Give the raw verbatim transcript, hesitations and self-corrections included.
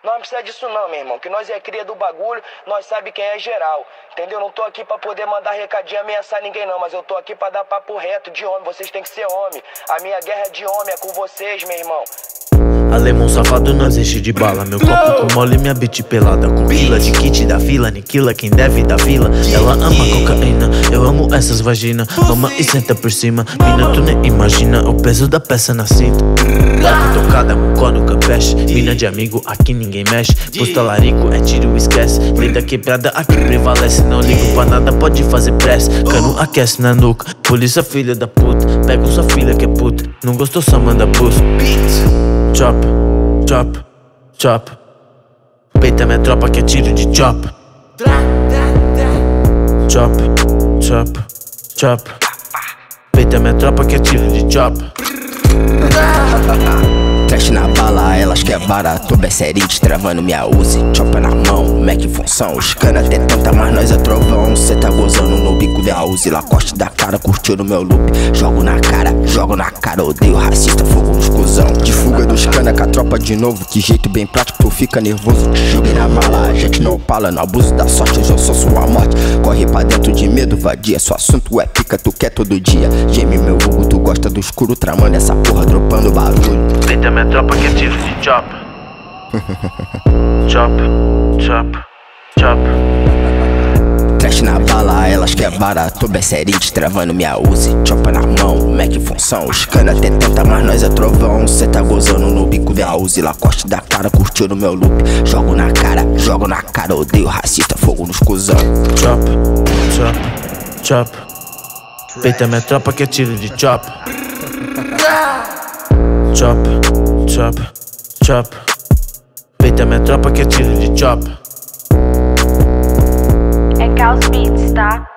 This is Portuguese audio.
Não precisa disso não, meu irmão, que nós é cria do bagulho, nós sabe quem é geral, entendeu? Não tô aqui pra poder mandar recadinho, ameaçar ninguém não, mas eu tô aqui pra dar papo reto de homem, vocês têm que ser homem. A minha guerra de homem é com vocês, meu irmão. Alemão safado, nós enche de bala. Meu copo com mole, minha bitch pelada. Com quila de kit da vila, aniquila quem deve da vila. Ela ama cocaína, eu amo essas vaginas. Toma e senta por cima, mina tu nem imagina o peso da peça na cinta. Leve tocada, mucó no campeche. Mina de amigo, aqui ninguém mexe. Posto larico, é tiro, esquece. Lei da quebrada, aqui prevalece. Não ligo pra nada, pode fazer press. Cano aquece na nuca, polícia filha da puta. Pega sua filha que é puta, não gostou só manda busca. Chop, chop, chop. Peita minha tropa que é tiro de chop. Chop, chop, chop. Peita minha tropa que é tiro de chop. Trash na bala, elas que é barato. Besserinho destravando minha Uzi. Chopper na mão, Mac em função. Os cana até tanta, mas nós é trovão. Cê tá gozando no bico da Uzi. Lacoste da cara, curtiu no meu loop. Jogo na cara, jogo na cara. Odeio racista, fogo nos cuzão. De fuga dos cana com a tropa de novo. Que jeito bem prático, tu fica nervoso. Joguei na bala, a gente não fala. No abuso da sorte, hoje eu sou sua morte. Corre pra dentro de medo, vadia. Seu assunto é pica, tu quer todo dia. Geme meu vulgo, tu gosta do escuro. Tramando essa porra, dropando barulho. Peita minha tropa que é tiro de chop. Chop, chop, chop. Trash na bala, elas que é barato. Besserinho destravando minha Uzi. Chopper na mão, Mac em função. Os cana até tenta, mas nós é trovão. Cê tá gozando no bico da Uzi. Lacoste da cara, curtiu no meu loop. Jogo na cara, jogo na cara. Odeio racista, fogo nos cuzão. Chop, chop, chop. Peita minha tropa que é tiro de chop. Chop, chop, chop. Peita minha tropa que é tiro de chop. É Caos Beats, tá?